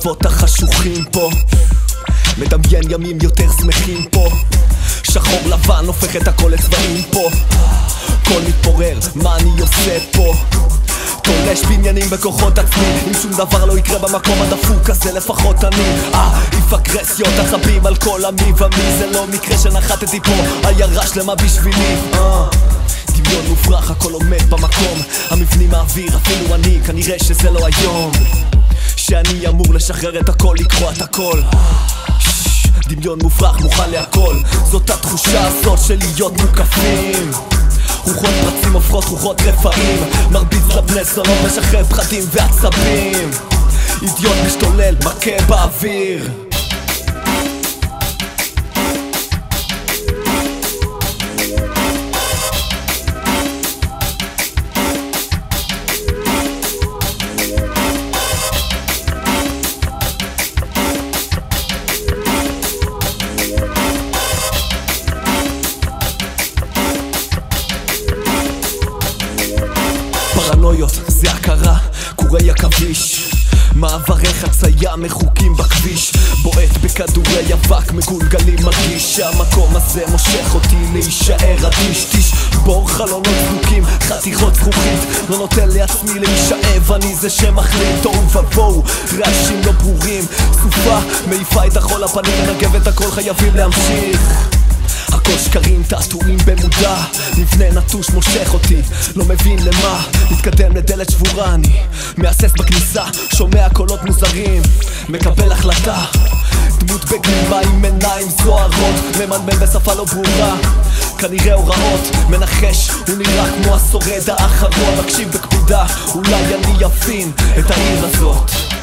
הלבבות החשוכים פה, מדמיין ימים יותר שמחים פה, שחור לבן הופך את הכל לצבעים פה, הכל מתפורר, מה אני עושה פה? תולש בניינים בכוחות עצמי, אם שום דבר לא יקרה במקום הדפוק הזה לפחות אני איף אגרסיות החבים על כל עמי ומי, זה לא מקרה שנחתתי פה, עיירה שלמה בשבילי דמיון מופרך, הכל עומד במקום, המבנים האוויר, אפילו אני, כנראה שזה לא היום שאני אמור לשחרר את הכל, לקרוא את הכל דמיון מופרך, מוכן להכל, זאת התחושה הזאת של להיות מוקפים, רוחות פרצים הופכות רוחות רפאים, מרביץ לבני זונות, משחרר פחדים ועצבים, אידיוט משתולל, מכה באוויר פרנויות, זה הכרה, קורי עכביש מעברי חצייה מחוקים בכביש, בועט בכדורי אבק מגולגלים, מרגיש שהמקום הזה מושך אותי להישאר אדיש, תשבור חלונות סדוקים, חתיכות זכוכית, לא נותן לעצמי להישאב, אני זה שמחליט, תוהו ובוהו, רעשים לא ברורים, סופה מעיפה את החול הפנים, מנגב את הכל, חייבים להמשיך, הכל שקרים, תעתועים במודע, מבנה נטוש מושך אותי, לא מבין למה, מתקדם לדלת שבורה, אני מהסס בכניסה, שומע קולות מוזרים, מקבל החלטה, דמות בגלימה עם עיניים זוהרות, ממלמל בשפה לא ברורה, כנראה הוראות, מנחש, הוא נראה כמו השורד האחרון, מקשיב בקפידה, אולי אני יפין את העיר הזאת